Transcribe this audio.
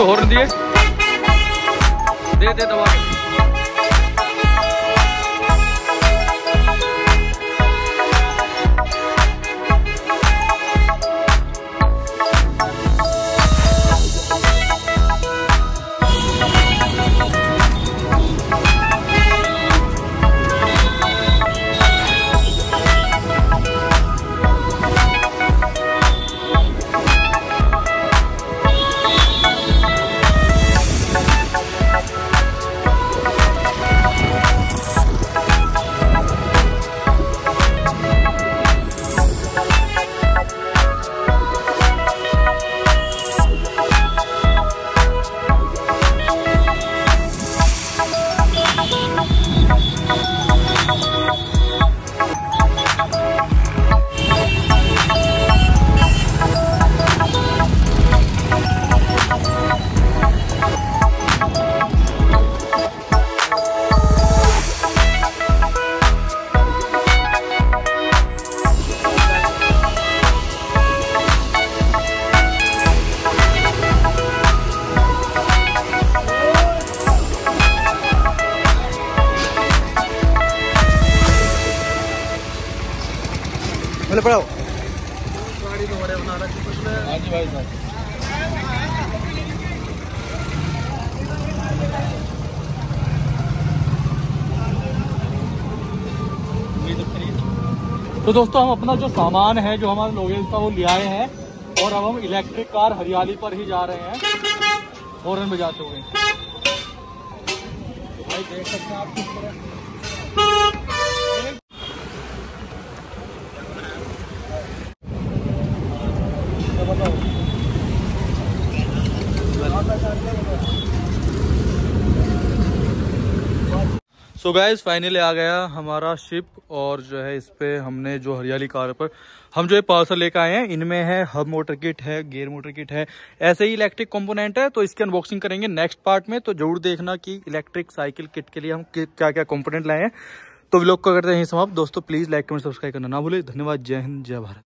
Horn दिए, दे दबा। बोले पड़ाओ गाड़ी तो बड़े बना रखी कुछ में। हाँ जी भाई साहब। तो दोस्तों हम अपना जो सामान है, जो हमारा लोगेज था, वो ले आए हैं और अब हम इलेक्ट्रिक कार हरियाली पर ही जा रहे हैं हॉर्न बजाते हुए। तो भाई देख सकते हैं आप किस तरह। सो गाइस फाइनली आ गया हमारा शिप, और जो है इस पे हमने जो हरियाली कार पर हम जो है पार्सल लेकर आए हैं। इनमें है हब मोटर किट है, गियर मोटर किट है, ऐसे ही इलेक्ट्रिक कंपोनेंट है। तो इसकी अनबॉक्सिंग करेंगे नेक्स्ट पार्ट में। तो जरूर देखना कि इलेक्ट्रिक साइकिल किट के लिए हम क्या क्या कंपोनेंट लाए हैं। तो व्लॉग को करते हैं समाप्त। दोस्तों प्लीज लाइक कमेंट सब्सक्राइब करना ना भूले। धन्यवाद। जय हिंद, जय भारत।